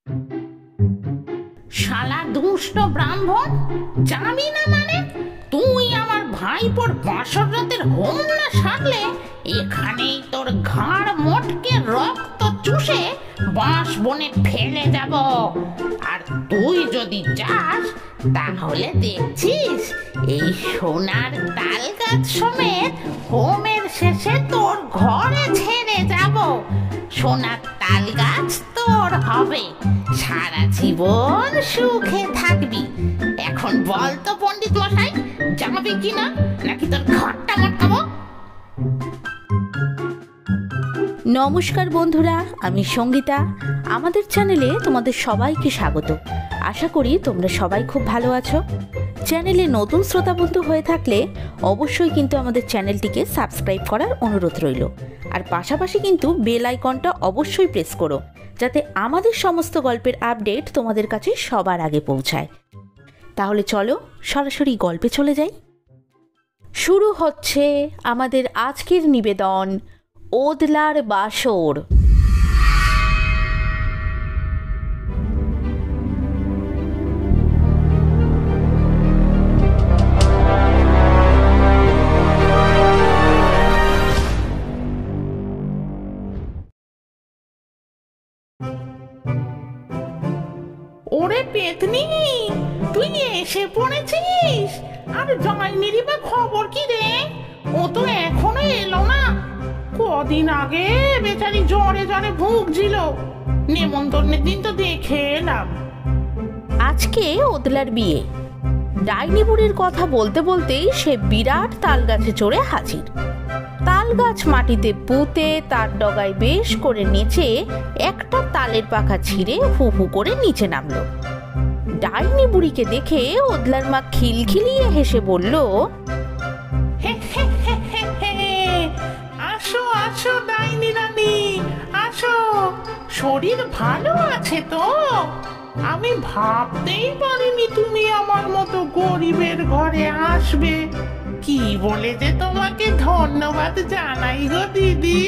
শালা দুষ্ট ব্রাহ্মণ, যাবি না মানে? তুই আমার ভাইপোর বাসর রাতের হোম না সারলে এখানেই তোর ঘাড় মটকে রক্ত চুষে বাঁশ বনে ফেলে যাব। আর তুই যদি যাস তাহলে দেখছিস এই সোনার তাল গাছ সমেত হোমের শেষে তোর ঘরে ছেড়ে যাব। সোনার তাল গাছ তোর হবে, সারা জীবন সুখে থাকবি। এখন বল তো পণ্ডিত মশাই, যাবি কিনা, নাকি তোর ঘরটা মটকাবো? নমস্কার বন্ধুরা, আমি সঙ্গীতা। আমাদের চ্যানেলে তোমাদের সবাইকে স্বাগত। আশা করি তোমরা সবাই খুব ভালো আছো। চ্যানেলে নতুন শ্রোতা বন্ধু হয়ে থাকলে অবশ্যই কিন্তু আমাদের চ্যানেলটিকে সাবস্ক্রাইব করার অনুরোধ রইল। আর পাশাপাশি কিন্তু বেল আইকনটা অবশ্যই প্রেস করো, যাতে আমাদের সমস্ত গল্পের আপডেট তোমাদের কাছে সবার আগে পৌঁছায়। তাহলে চলো সরাসরি গল্পে চলে যাই। শুরু হচ্ছে আমাদের আজকের নিবেদন, ওদলার বাসর। ওরে পেতনি, তুই এসে পড়েছিস? আর জয়নিরি বা খবর কি রে? ও তো এখনো এলো না। কদিন আগে বেচারি জ্বরে জ্বরে ভুগছিল, নেমন্তন্নের দিন তো দেখে এলাম। আজকে ওদলার বিয়ে। ডাইনি বুড়ির কথা বলতে বলতেই সে বিরাট তাল গাছে চড়ে হাজির। তাল গাছ মাটিতে পুঁতে তার ডগায় বেশ করে নেচে একটা তালের পাখা ছিঁড়ে হু হু করে নিচে নামলো। ডাইনি বুড়িকে দেখে ওদলার মা খিলখিলিয়ে হেসে বলল, আসো আসো ডাইনি রানী, আসো। শরীর ভালো আছে তো? আমি ভাবতেই পারিনি তুমি আমার মতো গরিবের ঘরে আসবে। কি বলে যে তোমাকে ধন্যবাদ জানাই গো দিদি।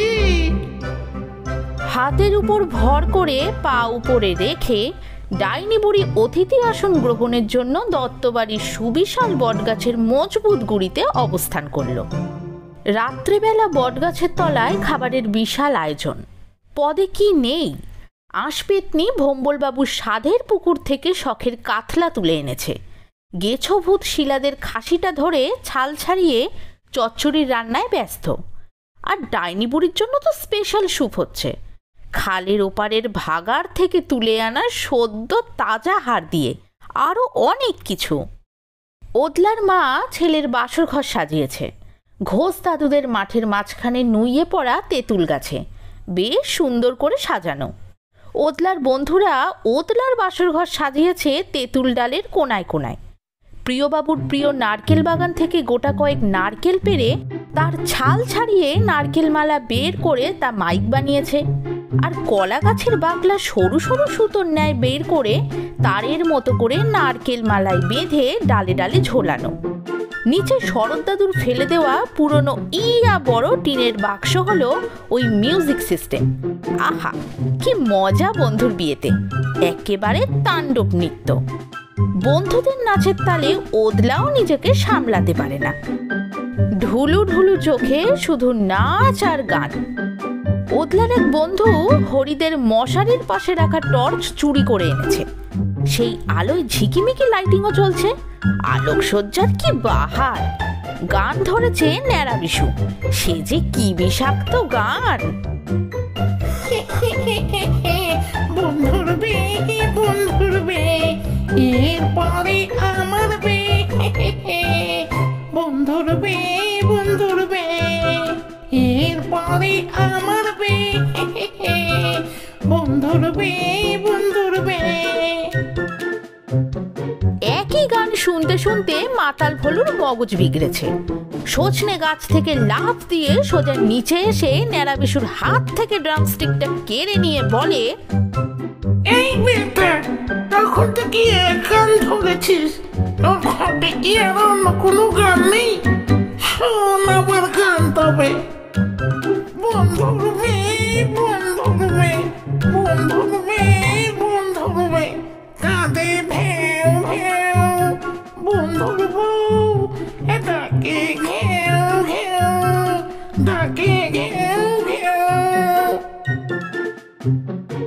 হাতের উপর ভর করে পা উপরে রেখে ডাইনি বুড়ি অতিথি আসন গ্রহণের জন্য দত্তবাড়ির সুবিশাল বটগাছের মজবুত গুড়িতে অবস্থান করল। রাত্রিবেলা বটগাছের তলায় খাবারের বিশাল আয়োজন। পদে কি নেই, আঁশপেতনি ভম্বলবাবুর সাধের পুকুর থেকে শখের কাতলা তুলে এনেছে। গেছোভূত শিলাদের খাসিটা ধরে ছাল ছাড়িয়ে চচ্চড়ির রান্নায় ব্যস্ত। আর ডাইনি বুড়ির জন্য তো স্পেশাল স্যুপ হচ্ছে, খালের ওপারের ভাগাড় থেকে তুলে আনা সদ্য তাজা হাড় দিয়ে, আরও অনেক কিছু। ওদলার মা ছেলের বাসর ঘর সাজিয়েছে। ঘোষ দাদুদের মাঠের মাঝখানে নুইয়ে পড়া তেঁতুল গাছে বেশ সুন্দর করে সাজানো। ওদলার বন্ধুরা ওদলার বাসর ঘর সাজিয়েছে তেঁতুল ডালের কোনায় কোনায়। প্রিয়বাবুর প্রিয় নারকেল বাগান থেকে গোটা কয়েক নারকেল পেড়ে তার ছাল ছাড়িয়ে নারকেল মালা বের করে তা মাইক বানিয়েছে। আর কলা গাছের বাকলা সরু সরু সুতোর ন্যায় বের করে তারের মতো করে নারকেল মালায় বেঁধে ডালে ডালে ঝোলানো। নিচে শরৎ দাদুর ফেলে দেওয়া পুরনো ইয়া বড় টিনের বাক্স হলো ওই মিউজিক সিস্টেম। আহা, কি মজা বন্ধুর বিয়েতে, একেবারে তাণ্ডব নৃত্য। বন্ধুদের নাচের তালে ওদলাও নিজেকে সামলাতে পারে না। ঢুলু ঢুলু চোখে শুধু নাচ আর গান। ওদলার এক বন্ধু হরিদের মশারির পাশে রাখা টর্চ চুরি করে এনেছে। সেই আলোয় ঝিকিমিকি লাইটিংও চলছে। আলোকসজ্জার কি বাহার! গান ধরেছে ন্যাড়া বিশু, সে যে কি বিষাক্ত গান। বন্ধুর বিয়ে, বন্ধুর বিয়ে, এরপরে আমার বিয়ে। বন্ধুর বিয়ে, বন্ধুর বিয়ে, এরপরে আমার বিয়ে। বন্ধুর বিয়ে, বন্ধুর বিয়ে। একই গান শুনতে শুনতে মাতাল ভলুর মগজ বিগড়েছে। সজনে গাছ থেকে লাফ দিয়ে সোজা নিচে এসে ন্যাড়া বিশুর হাত থেকে ড্রামস্টিকটা কেড়ে নিয়ে বলে, এই বেটা, তখন থেকে এক গান ধরেছিস, তোর ঘটে কি আর অন্য কোনো গান নেই? শোন আমার গান তবে। বন্ধুর বিয়ে, বন্ধুর বিয়ে, বন্ধুর বিয়ে, বন্ধুর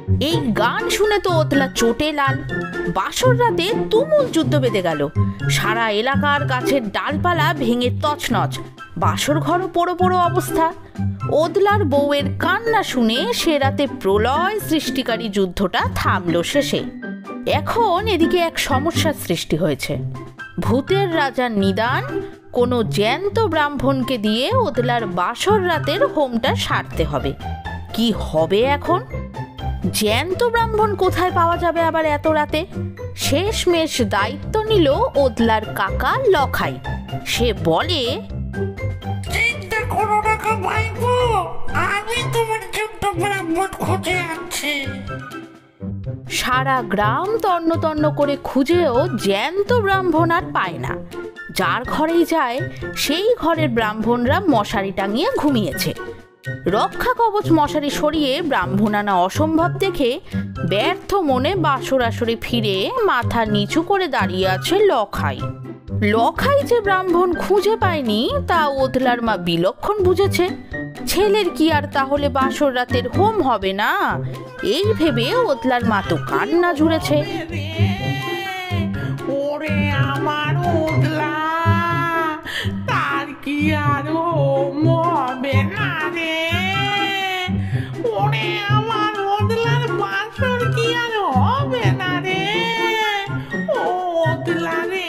এই গান শুনে তো ওতলা চোটে লাল। বাসর রাতে তুমুল যুদ্ধ বেঁধে গেল। সারা এলাকার গাছের ডালপালা ভেঙে তছনছ, বাসর ঘরও পোড়ো পোড়ো অবস্থা। ওদলার বউয়ের কান্না শুনে সে রাতে প্রলয় সৃষ্টিকারী যুদ্ধটা থামলো শেষে। এখন এদিকে এক সমস্যার সৃষ্টি হয়েছে। ভূতের রাজার নিদান, কোনো জ্যান্ত ব্রাহ্মণকে দিয়ে ওদলার বাসর রাতের হোমটা সারতে হবে। কি হবে এখন? জ্যান্ত ব্রাহ্মণ কোথায় পাওয়া যাবে আবার এত রাতে? শেষমেশ দায়িত্ব নিল ওদলার কাকা লখাই। সে বলে, চিন্তা করো না ভাইপো, আমি তোমার জন্য ব্রাহ্মণ খুঁজে আনছি। সারা গ্রাম তন্ন তন্ন করে খুঁজেও জ্যান্ত ব্রাহ্মণ আর পায় না। যার ঘরেই যায় সেই ঘরের ব্রাহ্মণরা মশারি টাঙিয়ে ঘুমিয়েছে। রক্ষা কবচ মশারি সরিয়ে ব্রাহ্মণ আনা অসম্ভব দেখে ব্যর্থ মনে বাসর আসরে ফিরে মাথা নিচু করে দাঁড়িয়ে আছে লখাই। লখাই যে ব্রাহ্মণ খুঁজে পায়নি তা ওদলার মা বিলক্ষণ বুঝেছে। ছেলের কি আর তাহলে বাসর রাতের হোম হবে না? এই ভেবে ওদলার মা তো কান্না জুড়েছে। ওরে আমার ওদলা, তার কি আর হোম হবে না রে? ওরে আমার ওদলার বাসর কি আর হবে না রে? ও ওদলা রে।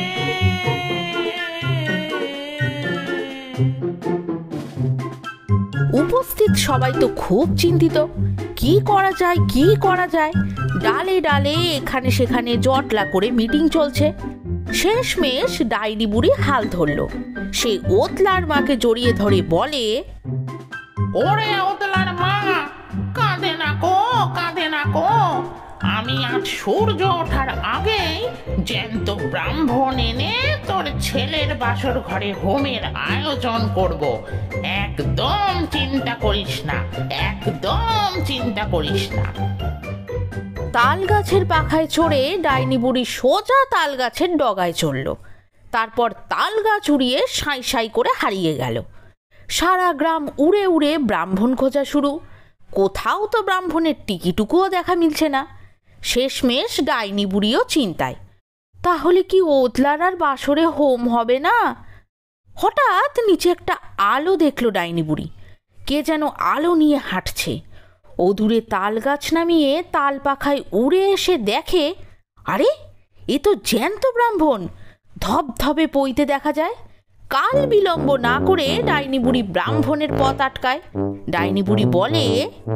উপস্থিত সবাই তো খুব চিন্তিত। কি করা যায়, কি করা যায়? ডালে ডালে এখানে সেখানে জটলা করে মিটিং চলছে। শেষমেশ ডাইনি বুড়ি হাল ধরল। সে ওদলার মাকে জড়িয়ে ধরে বলে, ওরে ওদলার মা, কাঁদে না কো, কাঁদে না কো। আমি আজ সূর্য ওঠার আগেই জ্যান্ত ব্রাহ্মণ এনে তোর ছেলের বাসর ঘরে হোমের আয়োজন করব। একদম চিন্তা করিস না, একদম চিন্তা করিস না। তাল গাছের পাখায় চড়ে ডাইনি বুড়ি সোজা তাল গাছের ডগায় চড়ল। তারপর তাল গাছ উড়িয়ে সাঁই সাঁই করে হারিয়ে গেল। সারা গ্রাম উড়ে উড়ে ব্রাহ্মণ খোঁজা শুরু। কোথাও তো ব্রাহ্মণের টিকিটুকুও দেখা মিলছে না। শেষমেশ ডাইনি বুড়িও চিন্তায়, তাহলে কি ওদলার আর বাসরে হোম হবে না? হঠাৎ নিচে একটা আলো দেখল ডাইনি বুড়ি। কে যেন আলো নিয়ে হাঁটছে। ও দূরে তাল গাছ নামিয়ে তাল পাখায় উড়ে এসে দেখে, আরে এ তো জ্যান্ত ব্রাহ্মণ। ধবধবে পইতে দেখা যায়। কাল বিলম্ব না করে ডাইনি বুড়ি ব্রাহ্মণের পথ আটকায়। ডাইনি বুড়ি বলে,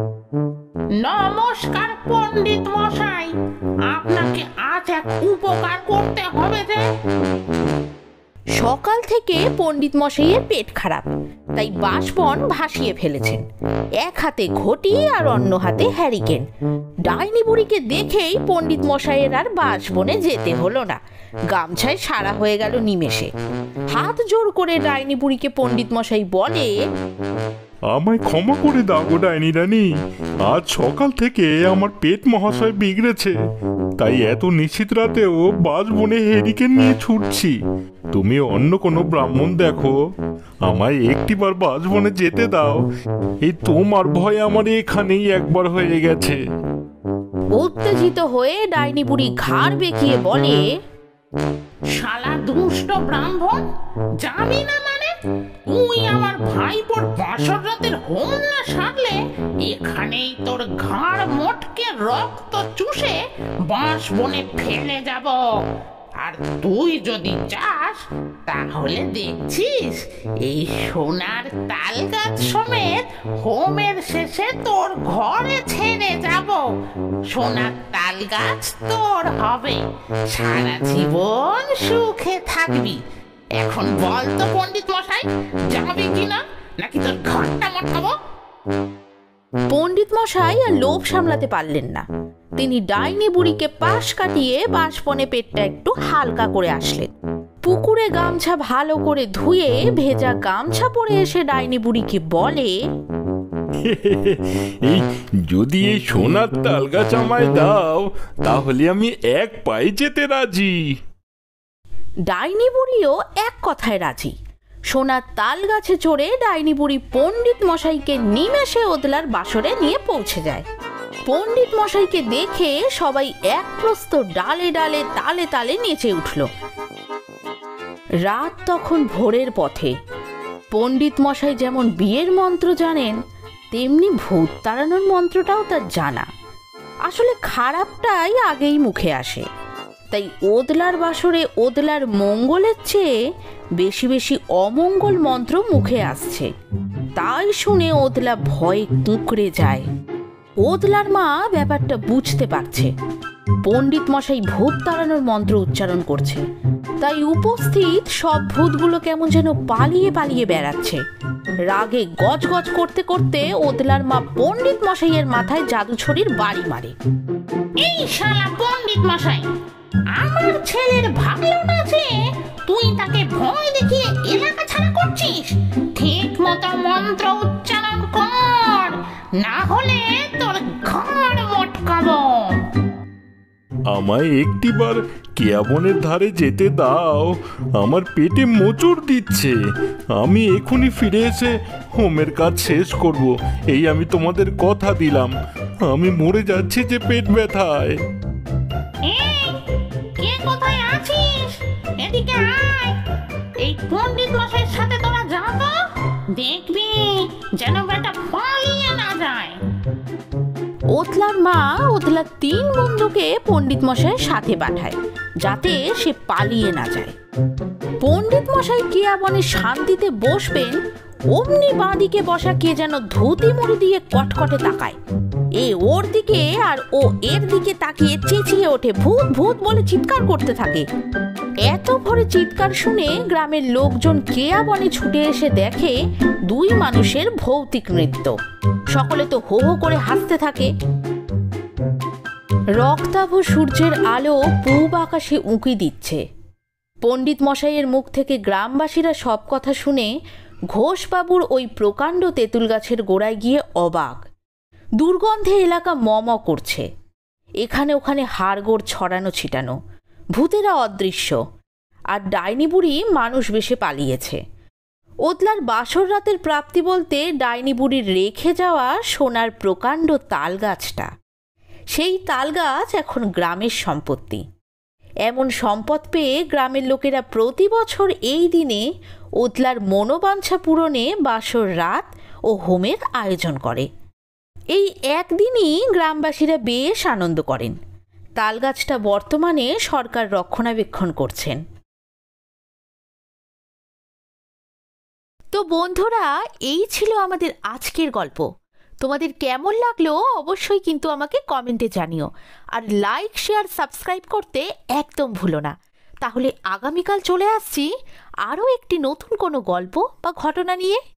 নমস্কার পণ্ডিত মশাই, আপনাকে আজ এক উপকার করতে হবে যে। সকাল থেকে পণ্ডিত মশাইয়ের পেট খারাপ, তাই বাঁশবন ভাসিয়ে ফেলেছেন। এক হাতে ঘটি আর অন্য হাতে হ্যারিকেন। ডাইনি বুড়িকে দেখেই পণ্ডিত মশাইয়ের আর বাঁশবনে যেতে হলো না। গামছায় সারা হয়ে গেল নিমেষে। হাত জোর করে ডাইনি বুড়িকে পণ্ডিত মশাই বলে, আমায় ক্ষমা করে দাও গো ডাইনি রানী। আজ সকাল থেকে আমার পেট মহাশয় বিগড়েছে, তাই এত নিশ্চিত রাতেও বাঁশবনে হেরিকেন নিয়ে ছুটছি। তুমি অন্য কোনো ব্রাহ্মণ দেখো, আমায় একটিবার বাঁশবনে যেতে দাও। এই তোমার ভয় আমার এখানেই একবার হয়ে গেছে। উত্তেজিত হয়ে ডাইনি বুড়ি ঘাড় বেঁকিয়ে বলে, শালা দুষ্ট ব্রাহ্মণ, যাবি না মানে? তুই আমার ভাইপোর বাসর রাতের হোম না সারলে এখানেই তোর ঘাড় মোটকে রক্ত চুষে বাঁশ বনে ফেলে যাব। আর তুই যদি চাস তাহলে দেখছিস এই সোনার তাল গাছ সমেত হোমের শেষে তোর ঘরে ছেড়ে যাব। সোনার তাল গাছ তোর হবে, সারা জীবন সুখে থাকবি। এখন বল তো পণ্ডিত মশাই, যাবি কিনা, নাকি তোর ঘরটা মটকাবো? পণ্ডিত মশাই আর লোভ সামলাতে পারলেন না। তিনি ডাইনি বুড়িকে পাশ কাটিয়ে বাঁশবনে পেটটা একটু হালকা করে আসলেন। পুকুরে গামছা ভালো করে ধুয়ে ভেজা গামছা পরে এসে ডাইনি বুড়িকে বলে, এই যদি এই সোনার তাল গাছ আমায় দাও, তাহলে আমি এক পায়ে যেতে রাজি। ডাইনি বুড়িও এক কথায় রাজি। সোনার তাল গাছে চড়ে ডাইনি বুড়ি পণ্ডিত মশাইকে নিমেষে ওদলার বাসরে নিয়ে পৌঁছে যায়। পণ্ডিত মশাইকে দেখে সবাই এক প্রস্ত ডালে ডালে তালে তালে নেচে উঠল। রাত তখন ভোরের পথে। পণ্ডিত মশাই যেমন বিয়ের মন্ত্র জানেন, তেমনি ভূত তাড়ানোর মন্ত্রটাও তার জানা। আসলে খারাপটাই আগেই মুখে আসে, তাই ওদলার বাসরে ওদলার মঙ্গলের চেয়ে বেশি বেশি অমঙ্গল মন্ত্র মুখে আসছে। তাই শুনে ওদলা ভয়ে কুঁকড়ে যায়। ওদলার মা ব্যাপারটা বুঝতে পারছে পণ্ডিত মশাই ভূত তাড়ানোর মন্ত্র উচ্চারণ করছে, তাই উপস্থিত সব ভূতগুলো কেমন যেন পালিয়ে পালিয়ে বেড়াচ্ছে। রাগে গজ গজ করতে করতে ওদলার মা পণ্ডিত মশাইয়ের মাথায় জাদুছড়ির বাড়ি মারে। এই শালা পণ্ডিত মশাই, আমার ছেলের ভালো না যে তুই তাকে ভয় দেখিয়ে এলাকা ছাড়া করছিস। ঠিক মতো মন্ত্র উচ্চারণ কর, না হলে তোর ঘাড় মটকাবো। আমায় একটিবার কেয়াবনের ধারে যেতে দাও, আমার পেটে মোচড় দিচ্ছে। আমি এখনই ফিরে এসে হোমের কাজ শেষ করব, এই আমি তোমাদের কথা দিলাম। আমি মরে যাচ্ছি যে পেট ব্যথায়। কে কোথায় আছিস? এদিকে আয়। এই পণ্ডিত মশাইয়ের সাথে তোরা যাবো, দেখবি যেন বেটা পালিয়ে না যায়। ওদলার মা ওদলার 3 বন্ধুকে পণ্ডিত মশাইয়ের সাথে পাঠায়, যাতে সে পালিয়ে না যায়। পণ্ডিত মশাই কেয়াবনে শান্তিতে বসবেন, অমনি বাঁদিকে বসা কে যেন ধুতি মুড়ি দিয়ে কটকটে তাকায়। এ ওর দিকে আর ও এর দিকে তাকিয়ে চেঁচিয়ে ওঠে, ভূত ভূত বলে চিৎকার করতে থাকে। এত ভোরে চিৎকার শুনে গ্রামের লোকজন কেয়াবনে ছুটে এসে দেখে 2 মানুষের ভৌতিক নৃত্য। সকলে তো হো হো করে হাসতে থাকে। রক্তাভ সূর্যের আলো পূব আকাশে উঁকি দিচ্ছে। পণ্ডিত মশাইয়ের মুখ থেকে গ্রামবাসীরা সব কথা শুনে ঘোষবাবুর ওই প্রকাণ্ড তেঁতুল গাছের গোড়ায় গিয়ে অবাক। দুর্গন্ধে এলাকা মম করছে। এখানে ওখানে হাড়গোড় ছড়ানো ছিটানো, ভূতেরা অদৃশ্য, আর ডাইনি বুড়ি মানুষ বেশে পালিয়েছে। ওদলার বাসর রাতের প্রাপ্তি বলতে ডাইনি বুড়ির রেখে যাওয়া সোনার প্রকাণ্ড তাল গাছটা। সেই তাল গাছ এখন গ্রামের সম্পত্তি। এমন সম্পদ পেয়ে গ্রামের লোকেরা প্রতি বছর এই দিনে ওদলার মনোবাঞ্ছা পূরণে বাসর রাত ও হোমের আয়োজন করে। এই একদিনই গ্রামবাসীরা বেশ আনন্দ করেন। তালগাছটা বর্তমানে সরকার রক্ষণাবেক্ষণ করছেন। তো বন্ধুরা, এই ছিল আমাদের আজকের গল্প। তোমাদের কেমন লাগলো অবশ্যই কিন্তু আমাকে কমেন্টে জানিও, আর লাইক শেয়ার সাবস্ক্রাইব করতে একদম ভুলো না। তাহলে আগামীকাল চলে আসছি আরও একটি নতুন কোনো গল্প বা ঘটনা নিয়ে।